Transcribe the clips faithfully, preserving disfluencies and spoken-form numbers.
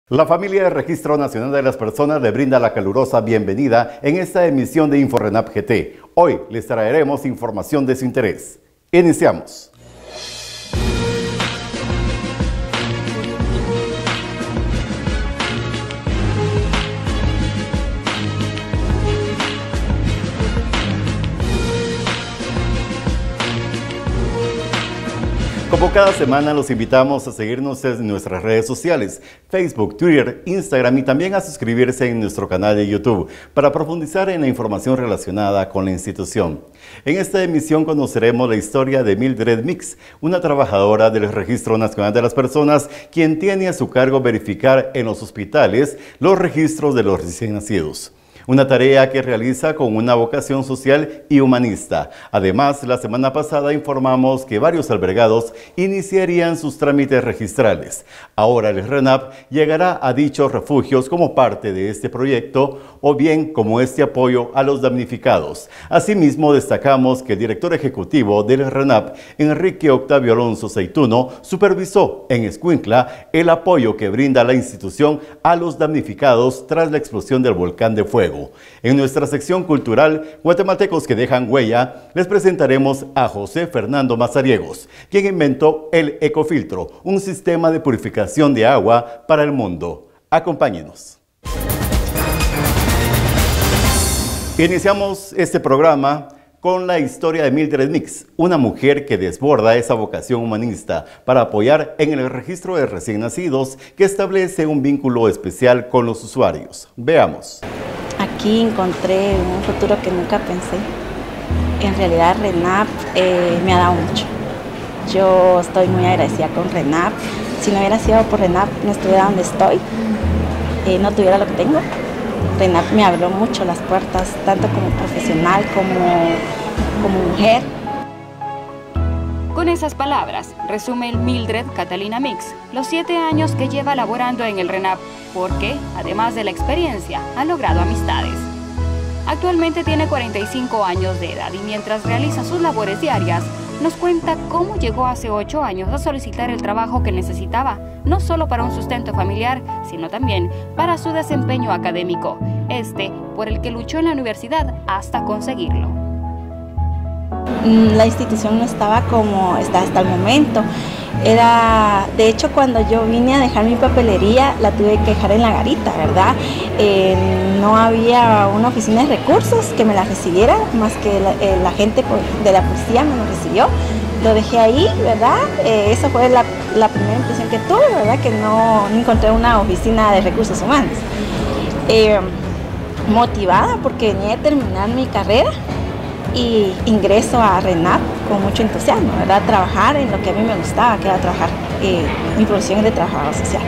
La familia del Registro Nacional de las Personas le brinda la calurosa bienvenida en esta emisión de InfoRenap G T. Hoy les traeremos información de su interés. Iniciamos. Como cada semana, los invitamos a seguirnos en nuestras redes sociales, Facebook, Twitter, Instagram y también a suscribirse en nuestro canal de YouTube para profundizar en la información relacionada con la institución. En esta emisión conoceremos la historia de Mildred Mix, una trabajadora del Registro Nacional de las Personas, quien tiene a su cargo verificar en los hospitales los registros de los recién nacidos. Una tarea que realiza con una vocación social y humanista. Además, la semana pasada informamos que varios albergados iniciarían sus trámites registrales. Ahora el RENAP llegará a dichos refugios como parte de este proyecto o bien como este apoyo a los damnificados. Asimismo, destacamos que el director ejecutivo del RENAP, Enrique Octavio Alonso Seituno, supervisó en Escuintla el apoyo que brinda la institución a los damnificados tras la explosión del volcán de fuego. En nuestra sección cultural, Guatemaltecos que dejan huella, les presentaremos a José Fernando Mazariegos, quien inventó el Ecofiltro, un sistema de purificación de agua para el mundo. Acompáñenos. Iniciamos este programa con la historia de Mildred Mix, una mujer que desborda esa vocación humanista para apoyar en el registro de recién nacidos que establece un vínculo especial con los usuarios. Veamos. Aquí encontré un futuro que nunca pensé. En realidad RENAP eh, me ha dado mucho. Yo estoy muy agradecida con RENAP. Si no hubiera sido por RENAP, no estuviera donde estoy, eh, no tuviera lo que tengo. RENAP me abrió mucho las puertas, tanto como profesional como, como mujer. Con esas palabras, resume el Mildred Catalina Mix los siete años que lleva laborando en el RENAP, porque, además de la experiencia, ha logrado amistades. Actualmente tiene cuarenta y cinco años de edad y mientras realiza sus labores diarias, nos cuenta cómo llegó hace ocho años a solicitar el trabajo que necesitaba, no solo para un sustento familiar, sino también para su desempeño académico, este por el que luchó en la universidad hasta conseguirlo. La institución no estaba como está hasta el momento. Era, de hecho, cuando yo vine a dejar mi papelería, la tuve que dejar en la garita, ¿verdad? Eh, no había una oficina de recursos que me la recibiera, más que la, eh, la gente de la policía me lo recibió. Lo dejé ahí, ¿verdad? Eh, esa fue la, la primera impresión que tuve, ¿verdad? Que no, no encontré una oficina de recursos humanos. Eh, motivada porque venía a terminar mi carrera y ingreso a RENAP con mucho entusiasmo, ¿verdad? Trabajar en lo que a mí me gustaba, que era trabajar, eh, mi profesión es de trabajadora social.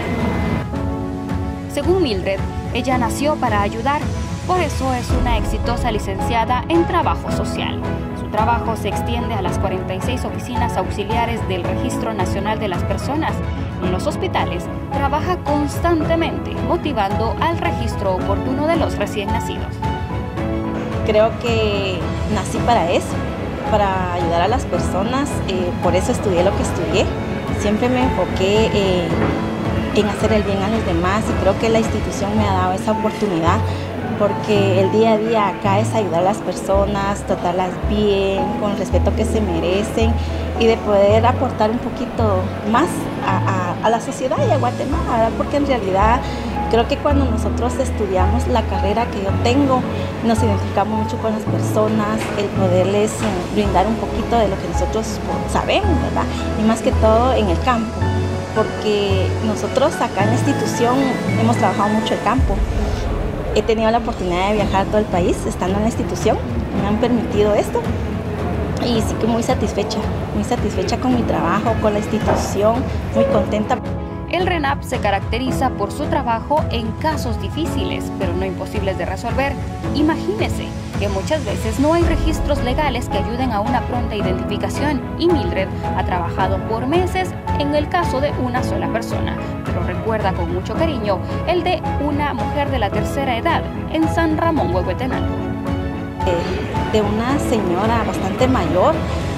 Según Mildred, ella nació para ayudar, por eso es una exitosa licenciada en trabajo social. Su trabajo se extiende a las cuarenta y seis oficinas auxiliares del Registro Nacional de las Personas. En los hospitales trabaja constantemente, motivando al registro oportuno de los recién nacidos. Creo que nací para eso, para ayudar a las personas, eh, por eso estudié lo que estudié. Siempre me enfoqué eh, en hacer el bien a los demás y creo que la institución me ha dado esa oportunidad porque el día a día acá es ayudar a las personas, tratarlas bien, con el respeto que se merecen y de poder aportar un poquito más a, a, a la sociedad y a Guatemala, ¿verdad? Porque en realidad creo que cuando nosotros estudiamos la carrera que yo tengo, nos identificamos mucho con las personas, el poderles brindar un poquito de lo que nosotros sabemos, ¿verdad? Y más que todo en el campo, porque nosotros acá en la institución hemos trabajado mucho el campo. He tenido la oportunidad de viajar a todo el país estando en la institución, me han permitido esto y sí que muy satisfecha, muy satisfecha con mi trabajo, con la institución, muy contenta. El RENAP se caracteriza por su trabajo en casos difíciles, pero no imposibles de resolver. Imagínese que muchas veces no hay registros legales que ayuden a una pronta identificación y Mildred ha trabajado por meses en el caso de una sola persona, pero recuerda con mucho cariño el de una mujer de la tercera edad en San Ramón, Huehuetenango. De una señora bastante mayor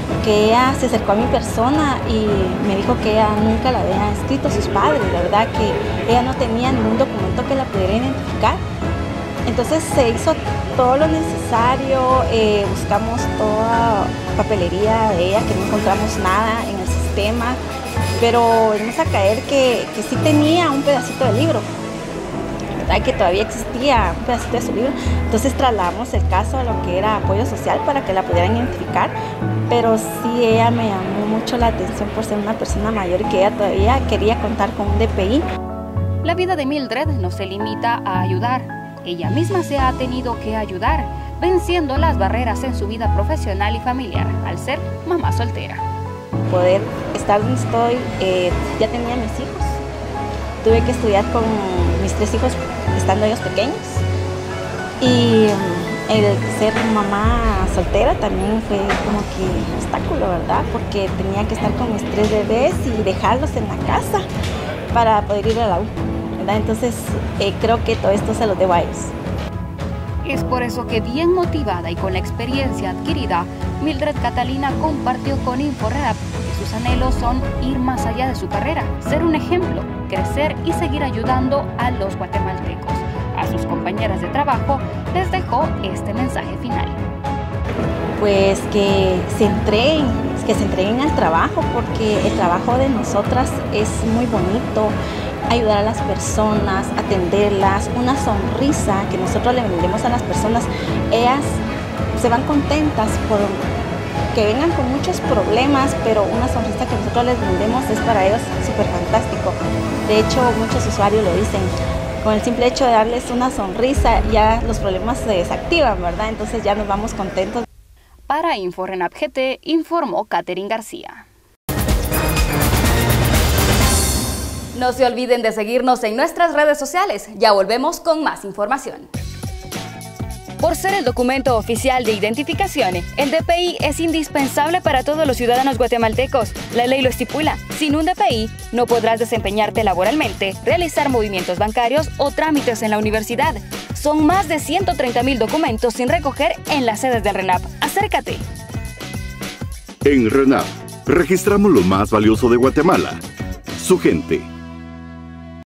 que ella se acercó a mi persona y me dijo que ella nunca la había escrito a sus padres, ¿verdad? Que ella no tenía ningún documento que la pudiera identificar. Entonces se hizo todo lo necesario, eh, buscamos toda papelería de ella, que no encontramos nada en el sistema, pero vamos a caer que, que sí tenía un pedacito del libro, ¿verdad? Que todavía existía un pedacito de su libro. Entonces trasladamos el caso a lo que era apoyo social para que la pudieran identificar, pero sí ella me llamó mucho la atención por ser una persona mayor y que ella todavía quería contar con un D P I. La vida de Mildred no se limita a ayudar. Ella misma se ha tenido que ayudar, venciendo las barreras en su vida profesional y familiar, al ser mamá soltera. Poder estar donde estoy, eh, ya tenía mis hijos. Tuve que estudiar con mis tres hijos estando ellos pequeños. Y el ser mamá soltera también fue como que un obstáculo, ¿verdad? Porque tenía que estar con mis tres bebés y dejarlos en la casa para poder ir a la U. Entonces eh, creo que todo esto se lo debo a ellos. Es por eso que, bien motivada y con la experiencia adquirida, Mildred Catalina compartió con InfoRenap que sus anhelos son ir más allá de su carrera, ser un ejemplo, crecer y seguir ayudando a los guatemaltecos. A sus compañeras de trabajo les dejó este mensaje final. Pues que se entreguen, que se entreguen al trabajo, porque el trabajo de nosotras es muy bonito. Ayudar a las personas, atenderlas, una sonrisa que nosotros le vendemos a las personas. Ellas se van contentas por que vengan con muchos problemas, pero una sonrisa que nosotros les vendemos es para ellos súper fantástico. De hecho, muchos usuarios lo dicen. Con el simple hecho de darles una sonrisa, ya los problemas se desactivan, ¿verdad? Entonces ya nos vamos contentos. Para InfoRenap G T, informó Catherine García. No se olviden de seguirnos en nuestras redes sociales. Ya volvemos con más información. Por ser el documento oficial de identificación, el D P I es indispensable para todos los ciudadanos guatemaltecos. La ley lo estipula. Sin un D P I, no podrás desempeñarte laboralmente, realizar movimientos bancarios o trámites en la universidad. Son más de ciento treinta mil documentos sin recoger en las sedes del RENAP. Acércate. En RENAP, registramos lo más valioso de Guatemala, su gente.